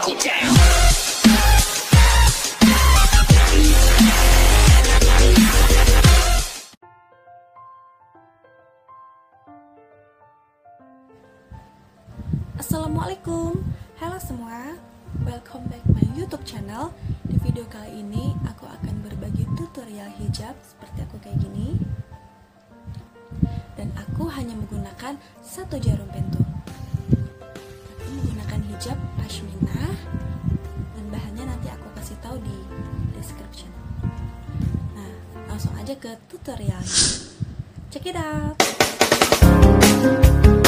buckle down. Assalamualaikum, halo semua, welcome back my YouTube channel. Di video kali ini aku akan berbagi tutorial hijab seperti aku kayak gini. Dan aku hanya menggunakan satu jarum pentul. Aku menggunakan hijab pashmina dan bahannya nanti aku kasih tahu di description. Nah, langsung aja ke tutorialnya. Check it out.